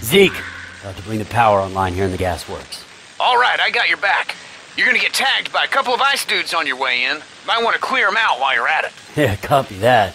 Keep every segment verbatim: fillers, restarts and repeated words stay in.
Zeke, about to bring the power online here in the gas works. All right, I got your back. You're gonna get tagged by a couple of ice dudes on your way in. Might want to clear them out while you're at it. Yeah, copy that.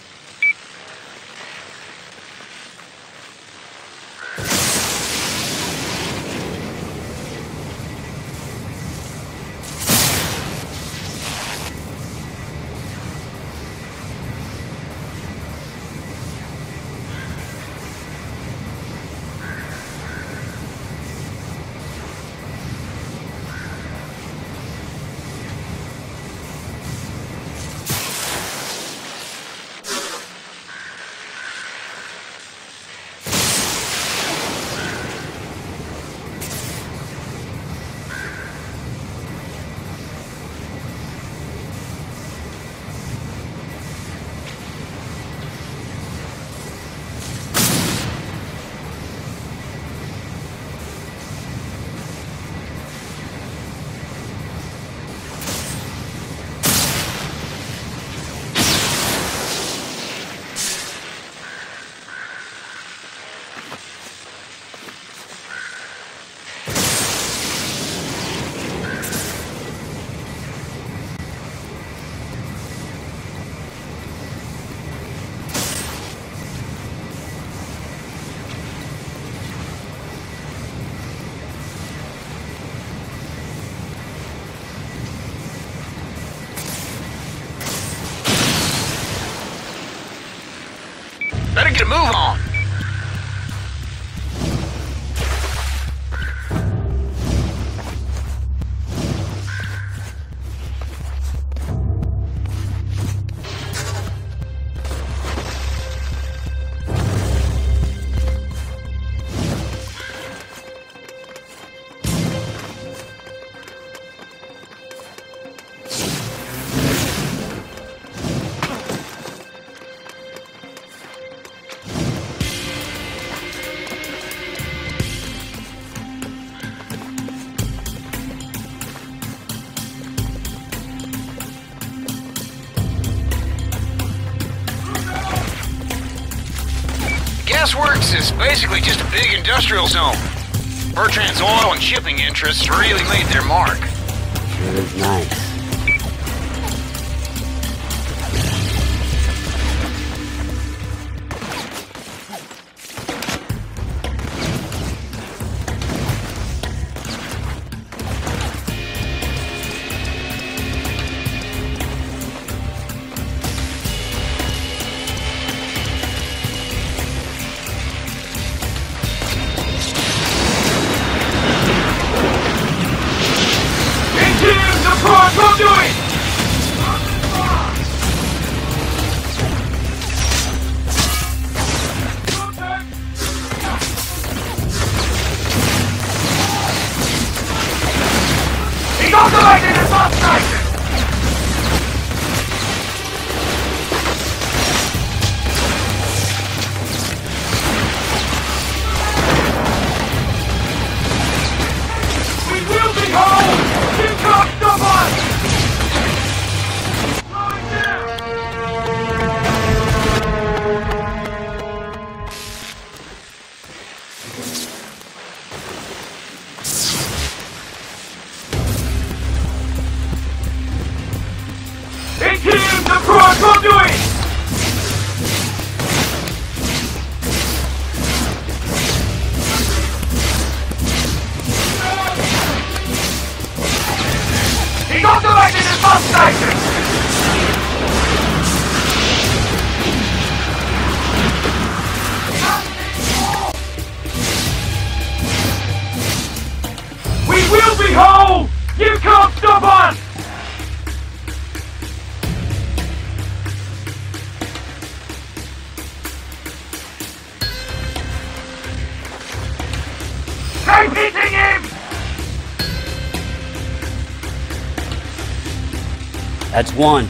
Better get a move on. Gasworks is basically just a big industrial zone. Bertrand's oil and shipping interests really made their mark. Sure is nice. Frost Conduits! He's automated his boss station! We will be home! You can't stop us! Into the Frost Conduits! He's automated his boss station! We will be whole! You can't stop us! Keep hitting him! That's one.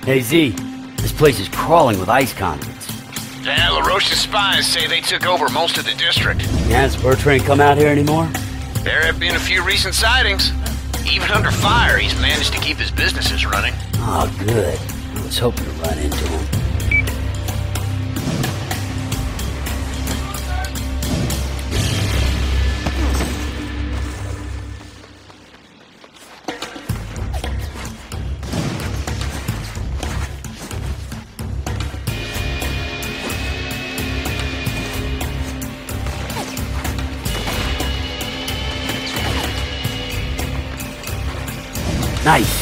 Hey, Z. This place is crawling with ice conduits. Yeah, LaRoche's spies say they took over most of the district. Yeah, does Bertrand come out here anymore? There have been a few recent sightings. Even under fire, he's managed to keep his businesses running. Oh, good. I was hoping to run into him. Nice.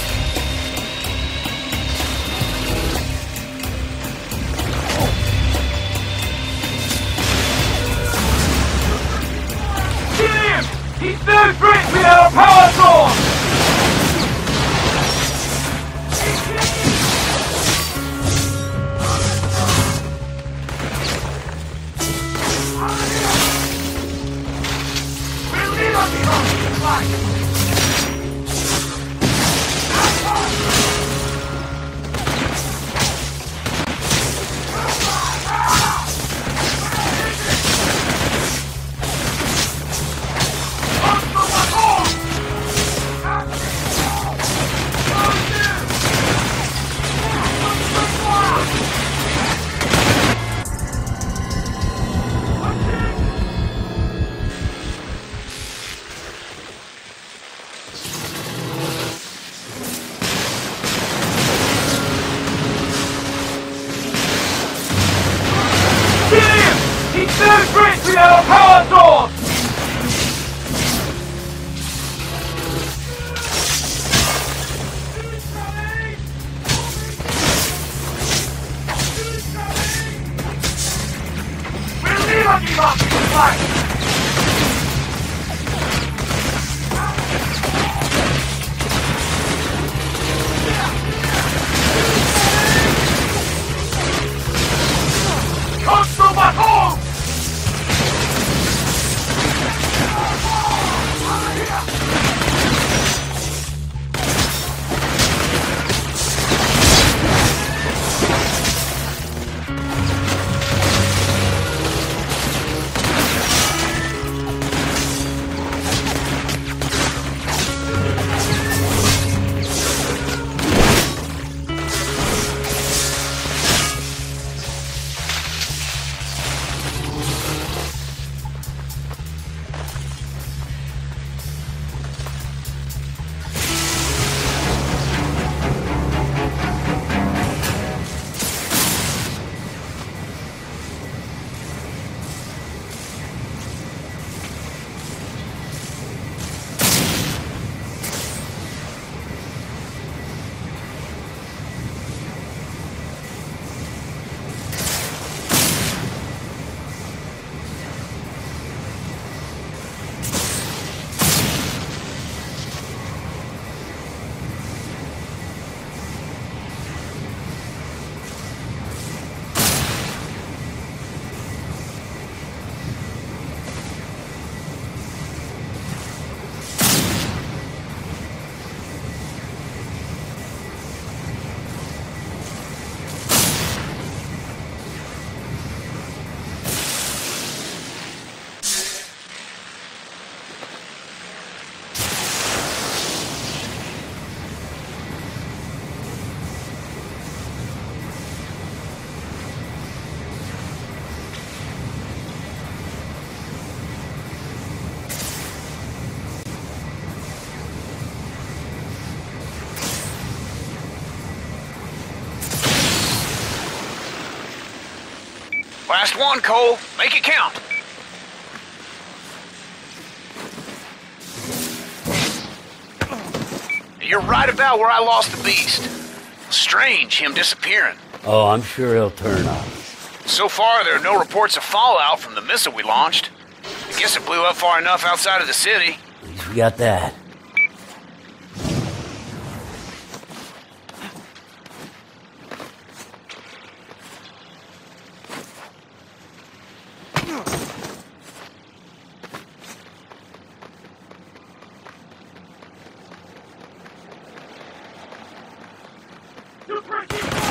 Get him! He's third grade without a power source! We'll leave us behind. Third grade without a power source! We'll leave on you up! Fight! Constant battle! Last one, Cole. Make it count. You're right about where I lost the beast. Strange, him disappearing. Oh, I'm sure he'll turn up. So far, there are no reports of fallout from the missile we launched. I guess it blew up far enough outside of the city. At least we got that. You break it!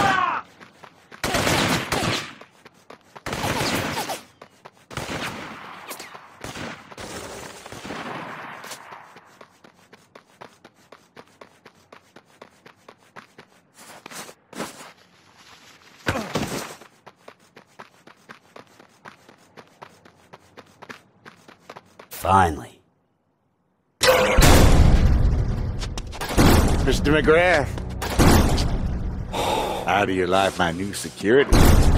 Finally. Mister MacGrath. How do you like my new security?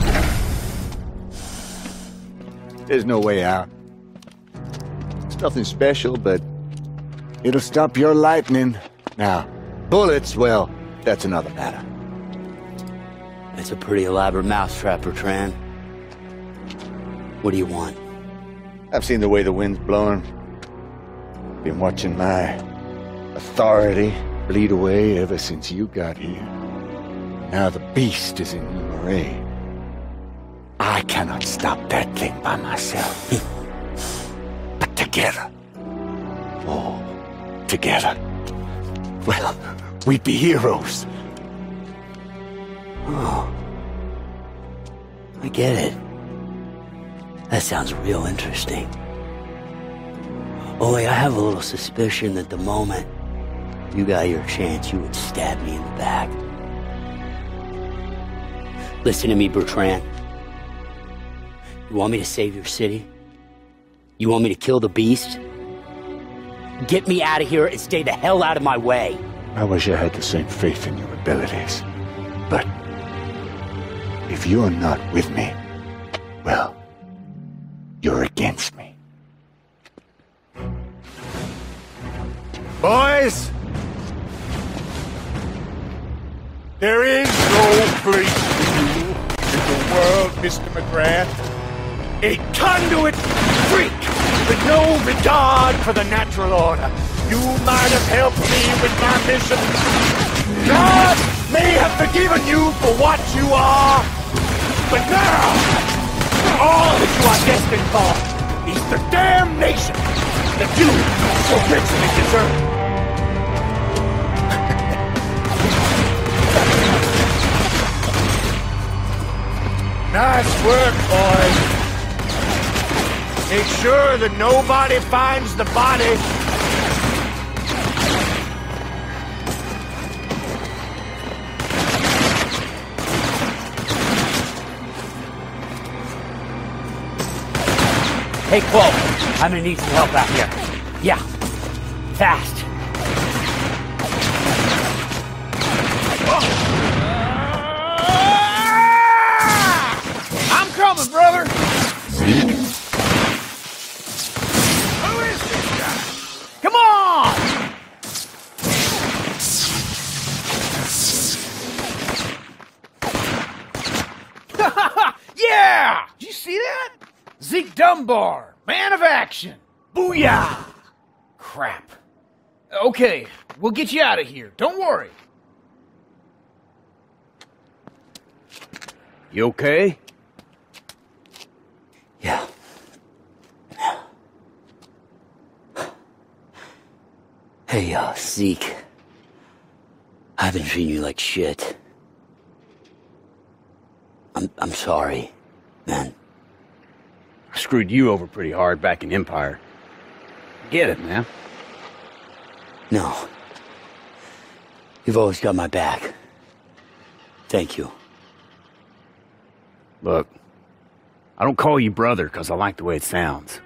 There's no way out. It's nothing special, but it'll stop your lightning. Now, bullets, well, that's another matter. It's a pretty elaborate mousetrap, Bertrand. What do you want? I've seen the way the wind's blowing. Been watching my authority bleed away ever since you got here. Now the beast is in Marais. I cannot stop that thing by myself. But together, all together, well, we'd be heroes. Oh. I get it. That sounds real interesting. Only I have a little suspicion that the moment you got your chance, you would stab me in the back. Listen to me, Bertrand. You want me to save your city? You want me to kill the beast? Get me out of here and stay the hell out of my way. I wish I had the same faith in your abilities. But if you're not with me, well, you're against me. Boys! There is no place for you in the world, Mister MacGrath. A conduit freak with no regard for the natural order. You might have helped me with my mission. God may have forgiven you for what you are. But now, all that you are destined for is the damnation that you so richly deserve. Nice work, boys. Make sure that nobody finds the body. Hey, Cole, I'm gonna need some help out here. Yeah, fast. I'm coming, brother! Who is this guy? Come on! Yeah! Did you see that? Zeke Dunbar, man of action. Booyah! Crap. Okay, we'll get you out of here. Don't worry. You okay? Yeah. Hey, uh, Zeke. I've been treating you like shit. I'm, I'm sorry, man. I screwed you over pretty hard back in Empire. Get it, man. No. You've always got my back. Thank you. Look, I don't call you brother because I like the way it sounds.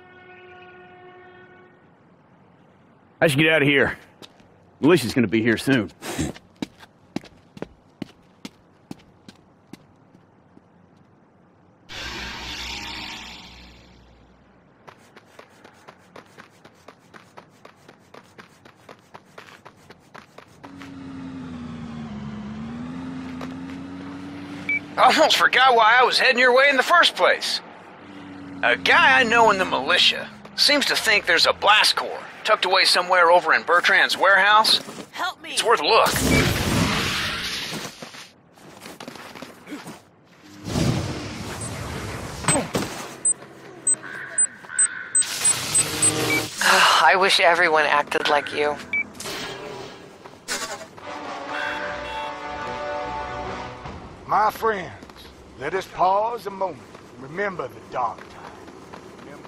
I should get out of here. Militia's gonna be here soon. I almost forgot why I was heading your way in the first place. A guy I know in the militia seems to think there's a blast core tucked away somewhere over in Bertrand's warehouse. Help me! It's worth a look. I wish everyone acted like you. My friends, let us pause a moment and remember the dark time. Remember...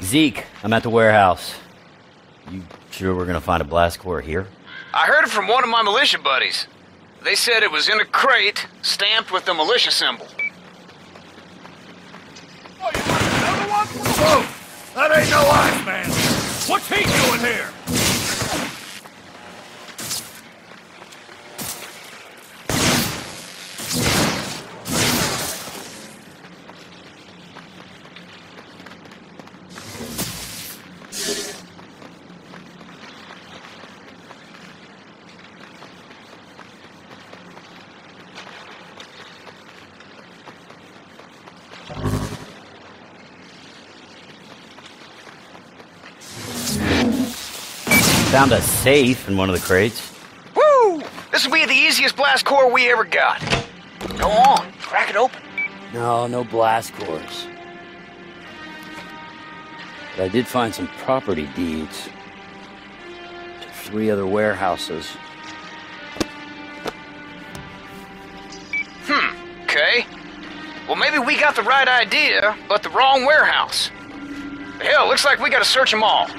Zeke, I'm at the warehouse. You sure we're gonna find a blast core here? I heard it from one of my militia buddies. They said it was in a crate, stamped with the militia symbol. Oh, you want another one? Whoa! That ain't no ice, man. What's he doing here? Found a safe in one of the crates. Woo! This will be the easiest blast core we ever got. Go on, crack it open. No, no blast cores. But I did find some property deeds to three other warehouses. Hmm, okay. Well, maybe we got the right idea, but the wrong warehouse. Hell, looks like we gotta search them all.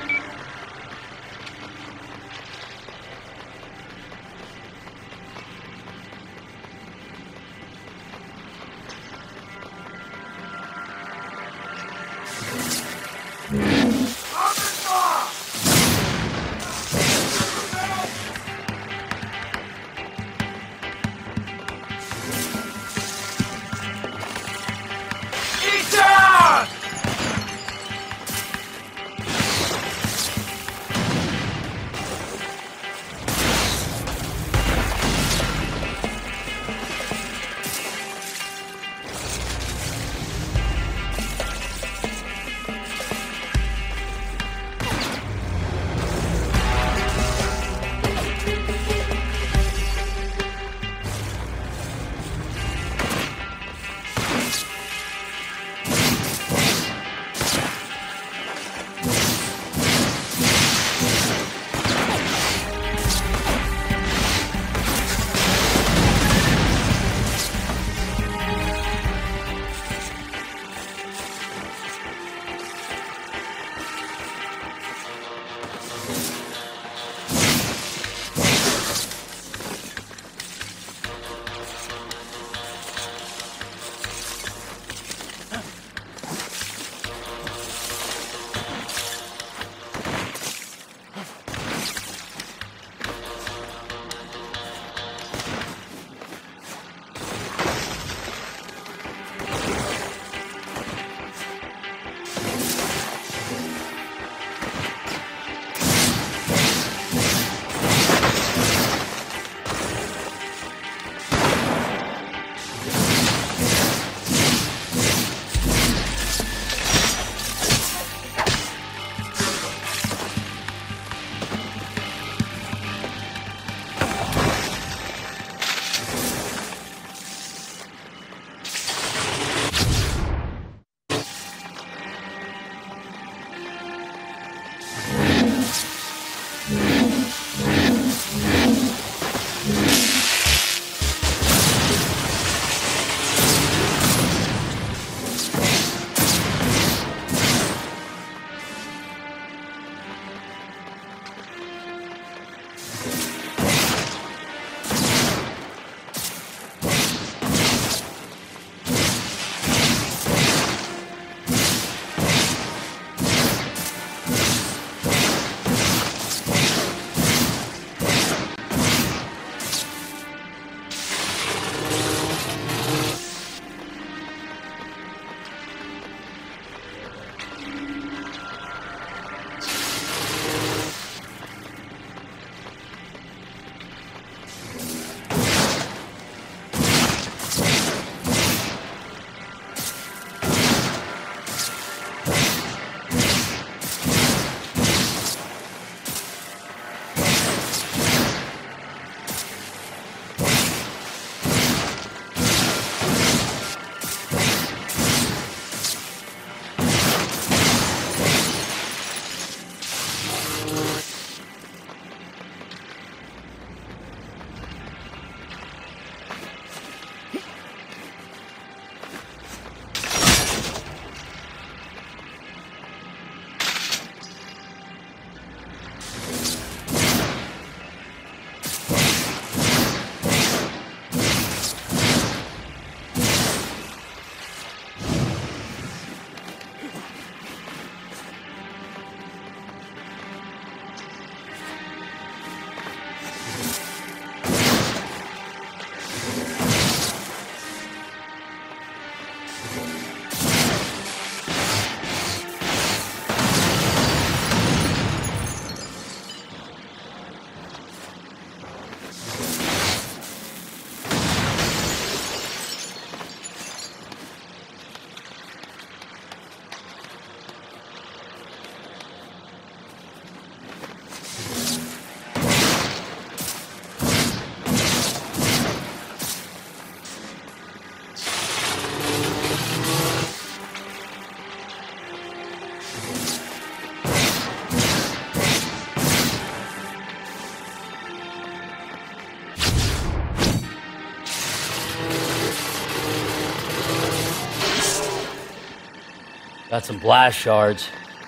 Got some blast shards.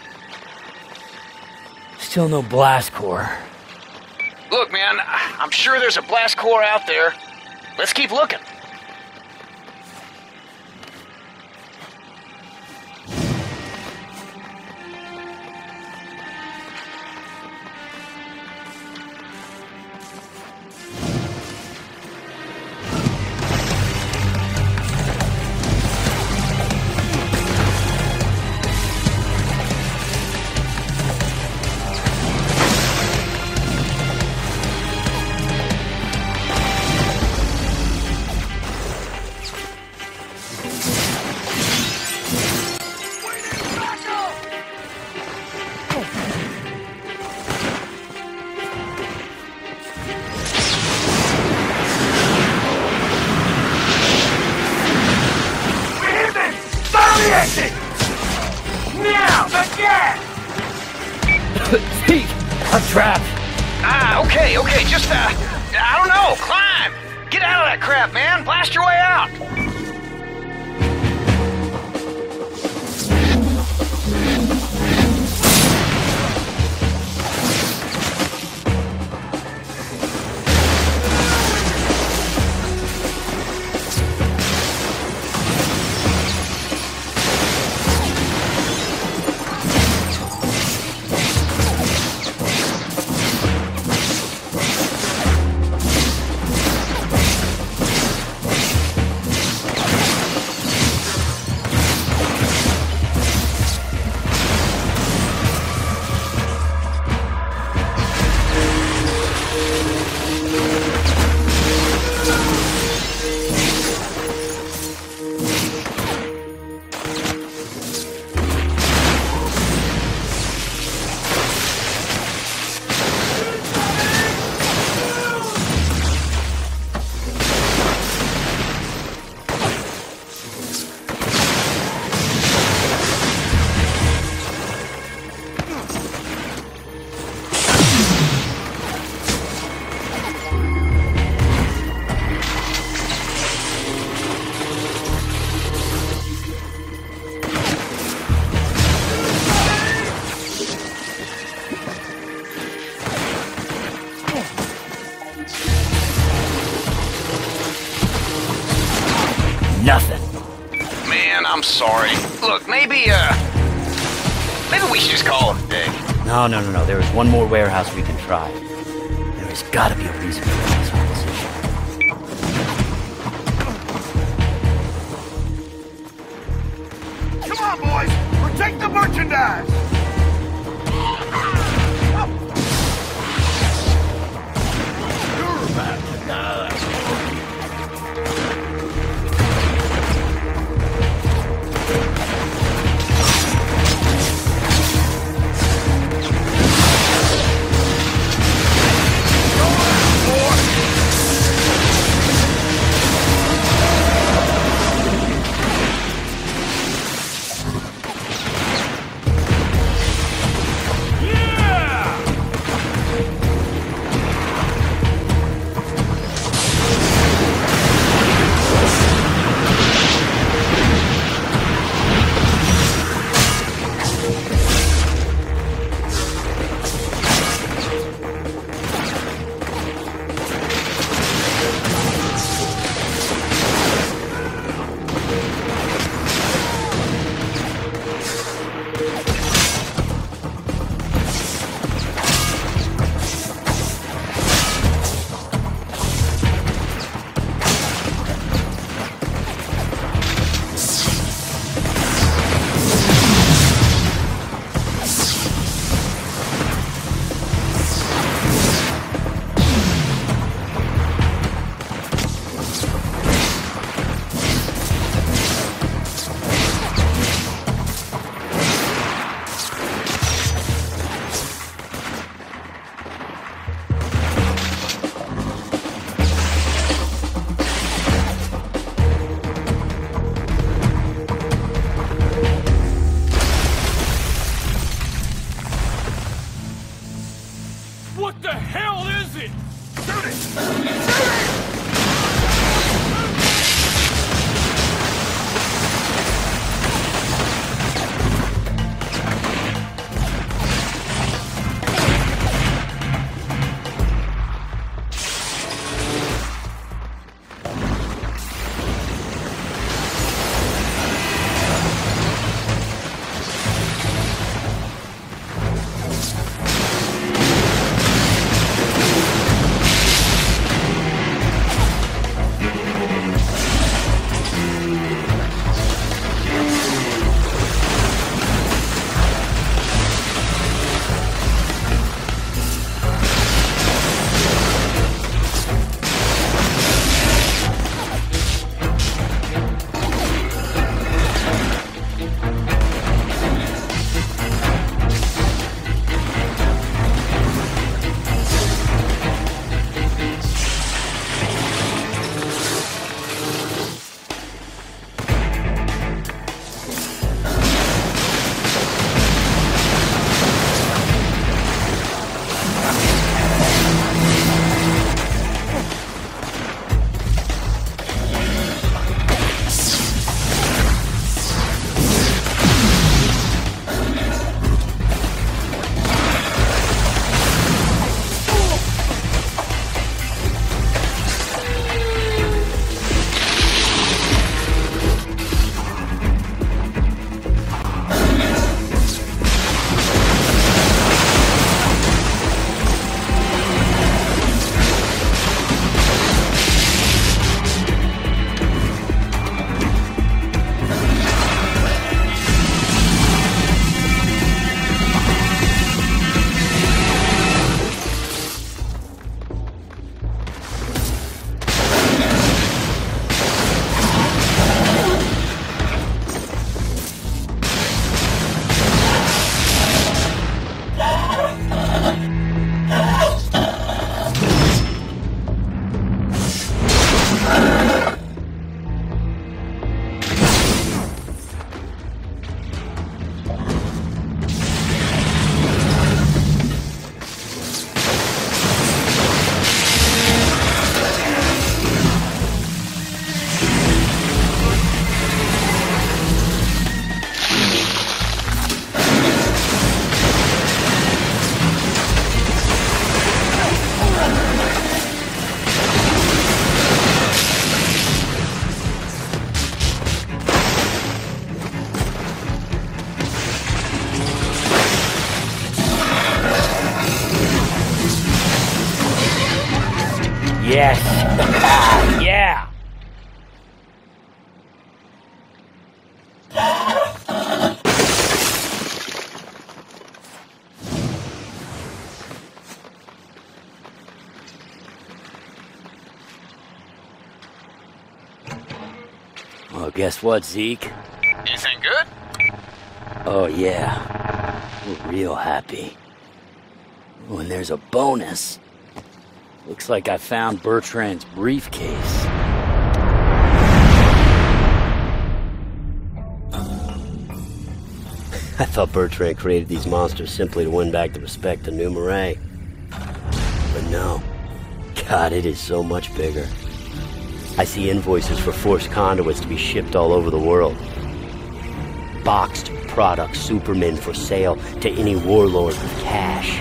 Still no blast core. Look, man, I'm sure there's a blast core out there. Let's keep looking. Pete, I'm trapped. Ah, okay, okay, just, uh, I don't know, climb! Get out of that crap, man! Blast your way out! Nothing. Man, I'm sorry. Look, maybe, uh... maybe we should just call it a day. No, no, no, no. There is one more warehouse we can try. There has got to be a reason for this opposition. Come on, boys! Protect the merchandise! You're about to die. What the hell is it? Shoot it! Shoot it! Yes. Yeah. Well, guess what, Zeke? Anything good? Oh, yeah. We're real happy. Oh, and there's a bonus. Looks like I found Bertrand's briefcase. I thought Bertrand created these monsters simply to win back the respect of New Marais. But no. God, it is so much bigger. I see invoices for Frost Conduits to be shipped all over the world. Boxed product Supermen for sale to any warlord with cash.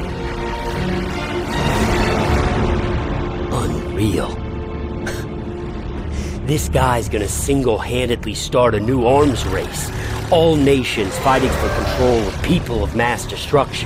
Unreal. This guy's gonna single-handedly start a new arms race. All nations fighting for control of people of mass destruction.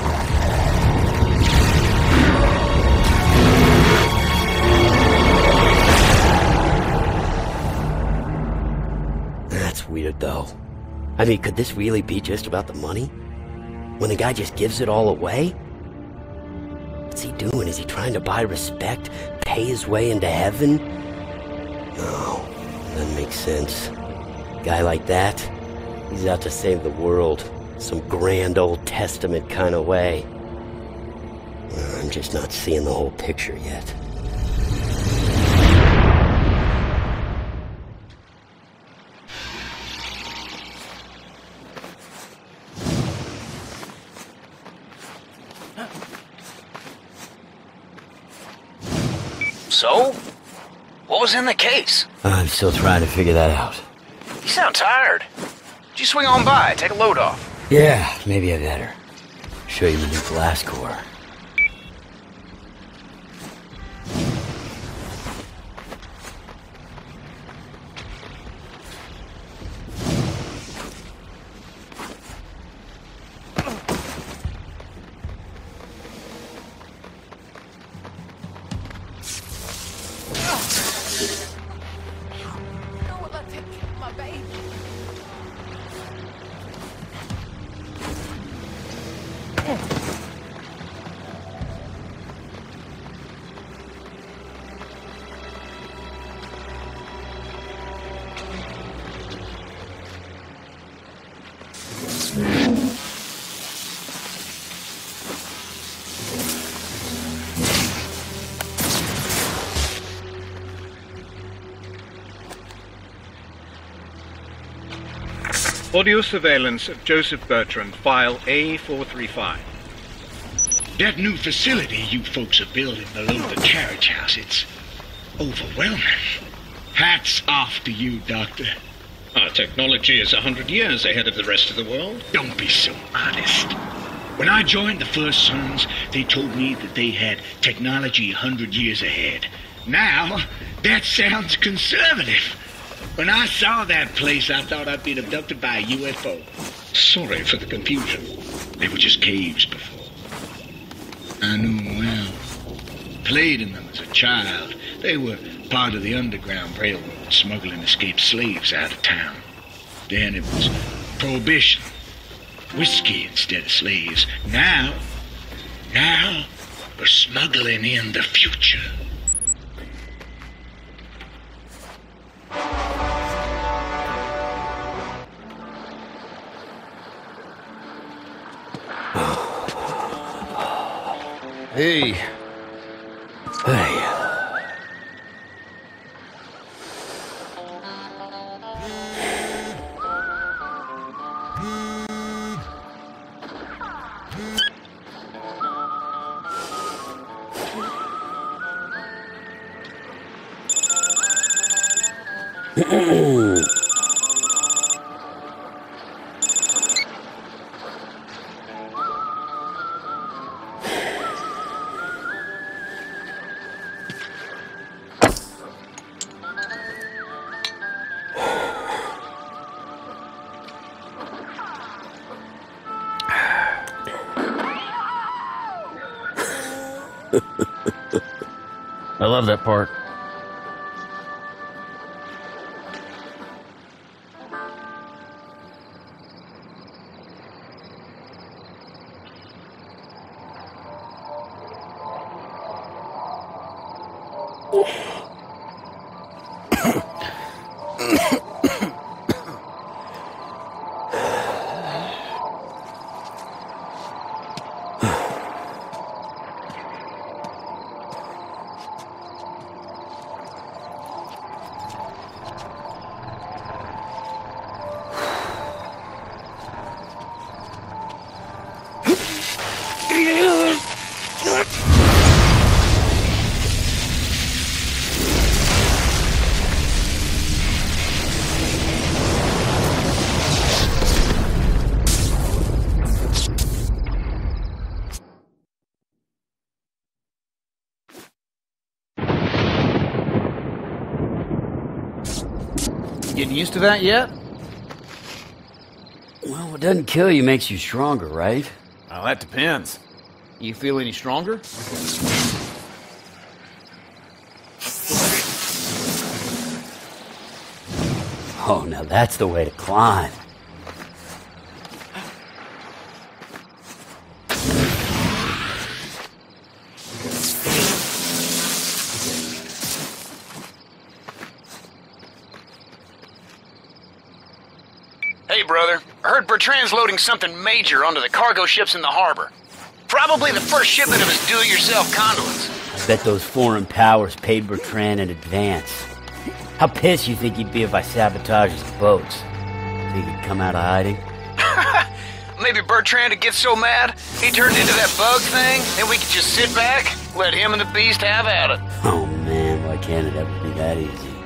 That's weird, though. I mean, could this really be just about the money? When the guy just gives it all away? What's he doing? Is he trying to buy respect? Pay his way into heaven? No, doesn't make sense. A guy like that, he's out to save the world. Some grand Old Testament kind of way. I'm just not seeing the whole picture yet. So? What was in the case? I'm still trying to figure that out. You sound tired. Did you swing on by, take a load off? Yeah, maybe I better. Show you the new glass core. Audio surveillance of Joseph Bertrand, file A four three five. That new facility you folks are building below the carriage house, it's overwhelming. Hats off to you, Doctor. Our technology is a hundred years ahead of the rest of the world. Don't be so honest. When I joined the First Sons, they told me that they had technology a hundred years ahead. Now, that sounds conservative. When I saw that place, I thought I'd been abducted by a U F O. Sorry for the confusion. They were just caves before. I knew them well. Played in them as a child. They were part of the Underground Railroad, smuggling escaped slaves out of town. Then it was Prohibition. Whiskey instead of slaves. Now, now, we're smuggling in the future. Hey. Hey. I love that part. Getting used to that yet? Well, what doesn't kill you makes you stronger, right? Well, that depends. You feel any stronger? Oh, now that's the way to climb. Hey, brother. I heard Bertrand's loading something major onto the cargo ships in the harbor. Probably the first shipment of his do-it-yourself conduits. I bet those foreign powers paid Bertrand in advance. How pissed you think he'd be if I sabotaged his boats? Think he'd come out of hiding? Maybe Bertrand would get so mad, he turned into that bug thing, and we could just sit back, let him and the beast have at it. Oh man, why can't it ever be that easy?